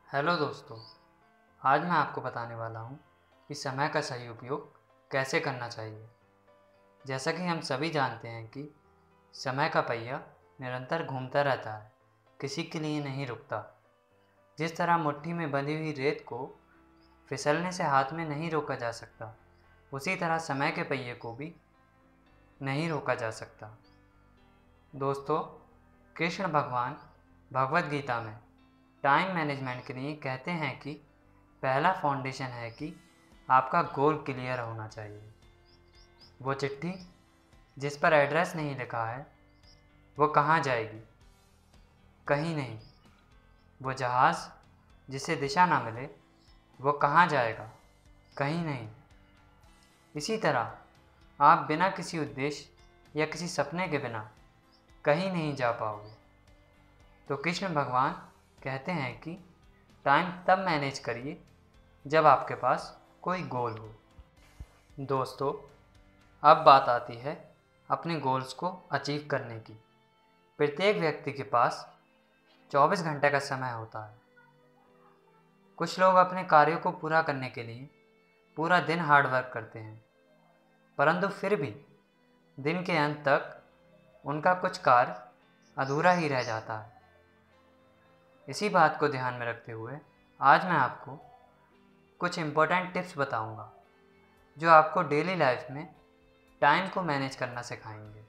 Hello दोस्तों, आज मैं आपको बताने वाला हूँ कि समय का सही उपयोग कैसे करना चाहिए। जैसा कि हम सभी जानते हैं कि समय का पहिया निरंतर घूमता रहता है, किसी के लिए नहीं रुकता। जिस तरह मुट्ठी में बंधी हुई रेत को फिसलने से हाथ में नहीं रोका जा सकता, उसी तरह समय के पहिए को भी नहीं रोका जा सकता। दोस्तों, कृष्ण भगवान भगवद गीता में टाइम मैनेजमेंट के लिए कहते हैं कि पहला फाउंडेशन है कि आपका गोल क्लियर होना चाहिए। वो चिट्ठी जिस पर एड्रेस नहीं लिखा है वो कहाँ जाएगी? कहीं नहीं। वो जहाज़ जिसे दिशा ना मिले वो कहाँ जाएगा? कहीं नहीं। इसी तरह आप बिना किसी उद्देश्य या किसी सपने के बिना कहीं नहीं जा पाओगे। तो कृष्ण भगवान कहते हैं कि टाइम तब मैनेज करिए जब आपके पास कोई गोल हो। दोस्तों, अब बात आती है अपने गोल्स को अचीव करने की। प्रत्येक व्यक्ति के पास 24 घंटे का समय होता है। कुछ लोग अपने कार्यों को पूरा करने के लिए पूरा दिन हार्डवर्क करते हैं, परंतु फिर भी दिन के अंत तक उनका कुछ कार्य अधूरा ही रह जाता है। इसी बात को ध्यान में रखते हुए आज मैं आपको कुछ इम्पोर्टेंट टिप्स बताऊंगा जो आपको डेली लाइफ में टाइम को मैनेज करना सिखाएंगे।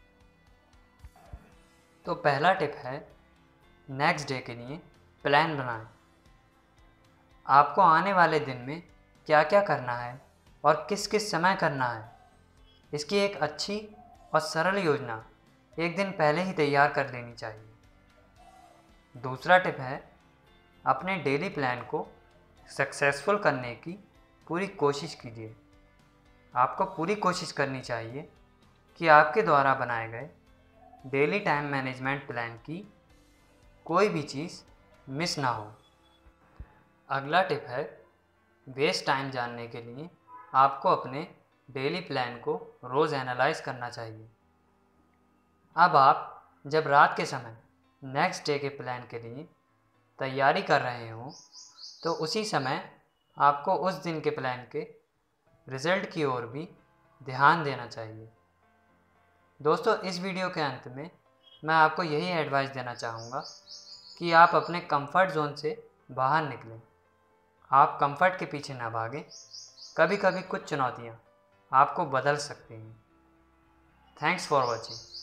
तो पहला टिप है, नेक्स्ट डे के लिए प्लान बनाएं। आपको आने वाले दिन में क्या क्या करना है और किस किस समय करना है, इसकी एक अच्छी और सरल योजना एक दिन पहले ही तैयार कर लेनी चाहिए। दूसरा टिप है, अपने डेली प्लान को सक्सेसफुल करने की पूरी कोशिश कीजिए। आपको पूरी कोशिश करनी चाहिए कि आपके द्वारा बनाए गए डेली टाइम मैनेजमेंट प्लान की कोई भी चीज़ मिस ना हो। अगला टिप है, वेस्ट टाइम जानने के लिए आपको अपने डेली प्लान को रोज़ एनालाइज करना चाहिए। अब आप जब रात के समय नेक्स्ट डे के प्लान के लिए तैयारी कर रहे हों तो उसी समय आपको उस दिन के प्लान के रिज़ल्ट की ओर भी ध्यान देना चाहिए। दोस्तों, इस वीडियो के अंत में मैं आपको यही एडवाइस देना चाहूँगा कि आप अपने कंफर्ट जोन से बाहर निकलें। आप कंफर्ट के पीछे ना भागें। कभी कभी कुछ चुनौतियाँ आपको बदल सकती हैं। Thanks for watching.